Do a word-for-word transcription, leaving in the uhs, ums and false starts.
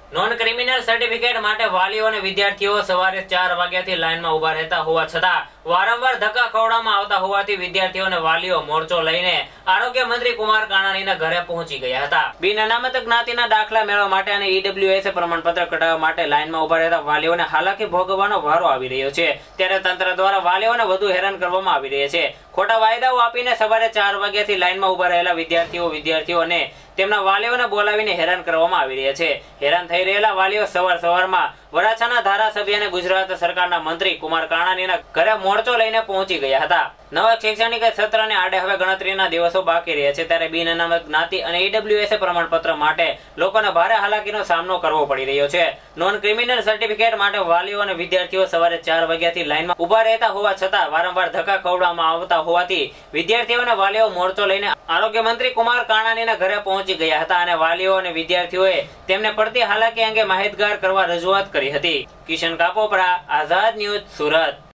Non criminal certificate માટે વાલીઓ અને વિદ્યાર્થીઓ સવારે ચાર વાગ્યાથી લાઇનમાં ઉભા રહેતા હોવા છતાં વારંવાર ધક્કા ખવડાવવામાં આવતા હોવાથી વિદ્યાર્થીઓ અને વાલીઓ મોરચો લઈને આરોગ્ય મંત્રી કુમાર કાનાણીના ઘરે પહોંચી ગયા હતા। બિન અનામત જ્ઞાતિના દાખલા મેળવવા માટે અને ઈડબ્લ્યુએસ પ્રમાણપત્ર કઢાવવા માટે લાઇનમાં ઉભા રહેતા વાલીઓને હાલાકી ભોગવવાનો વારો આવી રહ્યો છે, ત્યારે તંત્ર દ્વારા વાલીઓને વધુ હેરાન કરવામાં આવી રહ્યા છે। ખોટા વાયદાઓ આપીને સવારે ચાર વાગ્યાથી લાઇનમાં ઉભા રહેલા વિદ્યાર્થીઓ વિદ્યાર્થીઓ અને તેમના વાલીઓને બોલાવીને હેરાન કરવામાં આવી રહ્યા છે। હેરાન થઈ રહેલા વાલીઓ સવાર સવારમાં વરાછાના ધારાસભ્ય અને ગુજરાત સરકારના મંત્રી કુમાર કાનાણીના ઘરે મોરચો લઈને પહોંચી ગયા હતા। નવા શૈક્ષણિક સત્રને આડે હવે ગણતરીના દિવસો બાકી રહ્યા છે, ત્યારે બિન અનામત જ્ઞાતિ અને ઈડબ્લ્યુએસ પ્રમાણપત્ર માટે લોકોને ભારે હાલાકીનો સામનો કરવો પડી રહ્યો છે। નોન ક્રિમિનલ સર્ટિફિકેટ માટે વાલીઓ અને વિદ્યાર્થીઓ સવારે ચાર વાગ્યાથી લાઇનમાં ઉભા રહેતા હોવા છતાં વારંવાર ધક્કા ખવડાવવામાં આવતા હોવાથી વિદ્યાર્થીઓ અને વાલીઓ મોરચો લઈને આરોગ્ય મંત્રી કુમાર કાનાણીના ઘરે પહોંચી ગયા હતા અને વાલીઓ અને વિદ્યાર્થીઓએ તેમને પડતી હાલાકી અંગે માહિતગાર કરવા રજૂઆત કરી હતી। કિશન કાપોપરા, આઝાદ ન્યૂઝ, સુરત।